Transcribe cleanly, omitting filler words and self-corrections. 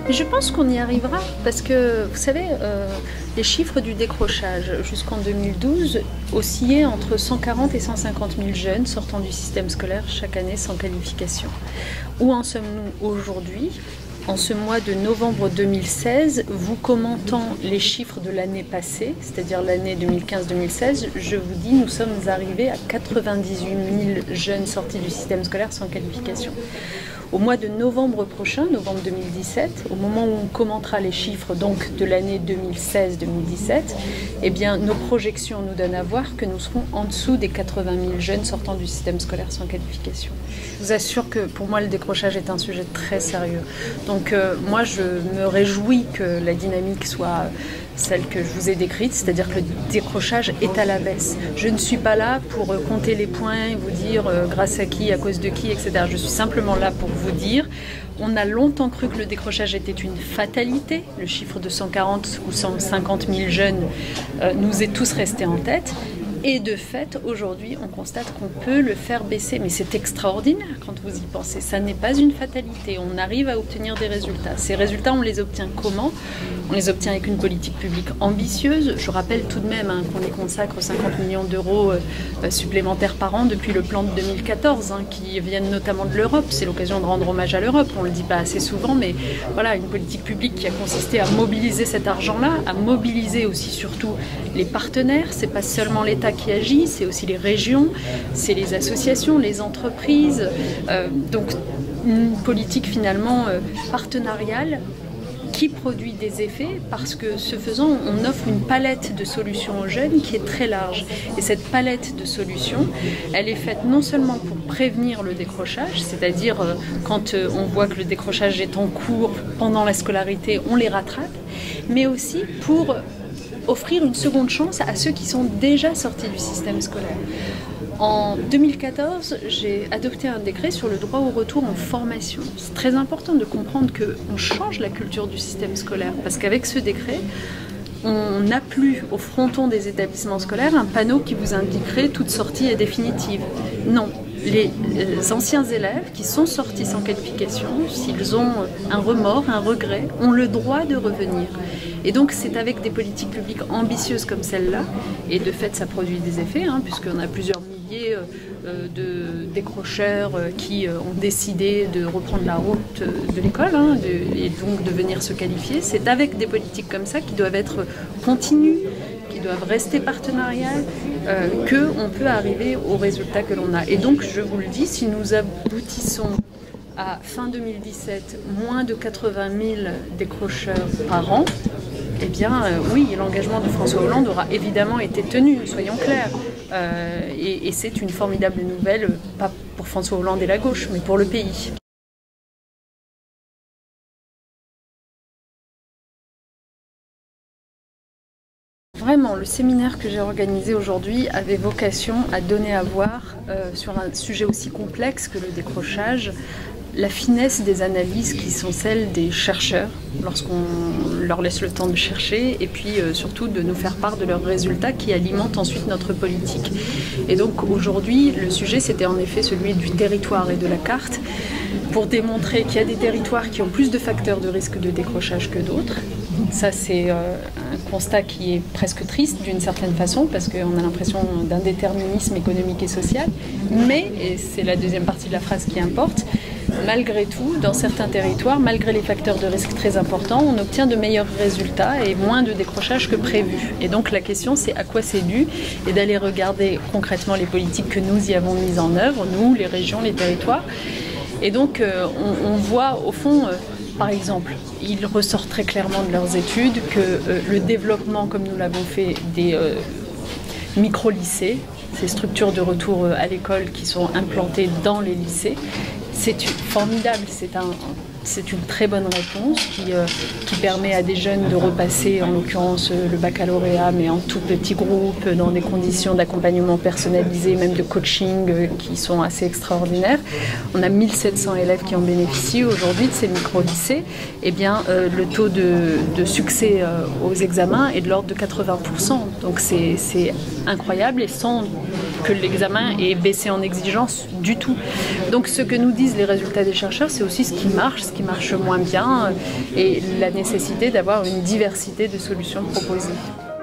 Mais je pense qu'on y arrivera parce que, vous savez, les chiffres du décrochage jusqu'en 2012 oscillaient entre 140 et 150 000 jeunes sortant du système scolaire chaque année sans qualification. Où en sommes-nous aujourd'hui ? En ce mois de novembre 2016, vous commentant les chiffres de l'année passée, c'est-à-dire l'année 2015-2016, je vous dis, nous sommes arrivés à 98 000 jeunes sortis du système scolaire sans qualification. Au mois de novembre prochain, novembre 2017, au moment où on commentera les chiffres donc de l'année 2016-2017, eh bien, nos projections nous donnent à voir que nous serons en dessous des 80 000 jeunes sortant du système scolaire sans qualification. Je vous assure que pour moi, le décrochage est un sujet très sérieux. Donc moi, je me réjouis que la dynamique soit celle que je vous ai décrite, c'est-à-dire que le décrochage est à la baisse. Je ne suis pas là pour compter les points et vous dire grâce à qui, à cause de qui, etc. Je suis simplement là pour vous dire, on a longtemps cru que le décrochage était une fatalité. Le chiffre de 140 ou 150 000 jeunes nous est tous resté en tête. Et de fait, aujourd'hui, on constate qu'on peut le faire baisser. Mais c'est extraordinaire quand vous y pensez. Ça n'est pas une fatalité. On arrive à obtenir des résultats. Ces résultats, on les obtient comment ? On les obtient avec une politique publique ambitieuse. Je rappelle tout de même qu'on y consacre 50 millions d'euros supplémentaires par an depuis le plan de 2014, qui viennent notamment de l'Europe. C'est l'occasion de rendre hommage à l'Europe. On ne le dit pas assez souvent, mais voilà, une politique publique qui a consisté à mobiliser cet argent-là, à mobiliser aussi surtout les partenaires. C'est pas seulement l'État qui agit, c'est aussi les régions, c'est les associations, les entreprises. Donc une politique finalement partenariale qui produit des effets parce que ce faisant, on offre une palette de solutions aux jeunes qui est très large. Et cette palette de solutions, elle est faite non seulement pour prévenir le décrochage, c'est-à-dire quand on voit que le décrochage est en cours pendant la scolarité, on les rattrape, mais aussi pour offrir une seconde chance à ceux qui sont déjà sortis du système scolaire. En 2014, j'ai adopté un décret sur le droit au retour en formation. C'est très important de comprendre qu'on change la culture du système scolaire parce qu'avec ce décret, on n'a plus au fronton des établissements scolaires un panneau qui vous indiquerait toute sortie est définitive. Non. Les anciens élèves qui sont sortis sans qualification, s'ils ont un remords, un regret, ont le droit de revenir. Et donc c'est avec des politiques publiques ambitieuses comme celle-là, et de fait ça produit des effets, puisqu'on a plusieurs milliers de décrocheurs qui ont décidé de reprendre la route de l'école et donc de venir se qualifier. C'est avec des politiques comme ça qui doivent être continues, qui doivent rester partenariales, qu'on peut arriver aux résultats que l'on a. Et donc, je vous le dis, si nous aboutissons à fin 2017, moins de 80 000 décrocheurs par an, eh bien, oui, l'engagement de François Hollande aura évidemment été tenu, soyons clairs. Et c'est une formidable nouvelle, pas pour François Hollande et la gauche, mais pour le pays. Vraiment, le séminaire que j'ai organisé aujourd'hui avait vocation à donner à voir sur un sujet aussi complexe que le décrochage, la finesse des analyses qui sont celles des chercheurs lorsqu'on leur laisse le temps de chercher et puis surtout de nous faire part de leurs résultats qui alimentent ensuite notre politique. Et donc aujourd'hui, le sujet c'était en effet celui du territoire et de la carte pour démontrer qu'il y a des territoires qui ont plus de facteurs de risque de décrochage que d'autres. Ça, c'est un constat qui est presque triste d'une certaine façon parce qu'on a l'impression d'un déterminisme économique et social. Mais, et c'est la deuxième partie de la phrase qui importe, malgré tout, dans certains territoires, malgré les facteurs de risque très importants, on obtient de meilleurs résultats et moins de décrochage que prévu. Et donc la question, c'est à quoi c'est dû et d'aller regarder concrètement les politiques que nous y avons mises en œuvre, nous, les régions, les territoires. Et donc on voit au fond... Par exemple, il ressort très clairement de leurs études que le développement, comme nous l'avons fait, des micro-lycées, ces structures de retour à l'école qui sont implantées dans les lycées, c'est formidable, c'est une très bonne réponse qui permet à des jeunes de repasser, en l'occurrence le baccalauréat, mais en tout petit groupe, dans des conditions d'accompagnement personnalisé, même de coaching qui sont assez extraordinaires. On a 1700 élèves qui en bénéficient aujourd'hui de ces micro-lycées. Eh bien, le taux de succès aux examens est de l'ordre de 80%. Donc c'est incroyable et sans que l'examen ait baissé en exigence du tout. Donc ce que nous disent les résultats des chercheurs, c'est aussi ce qui marche, ce qui marche moins bien et la nécessité d'avoir une diversité de solutions proposées.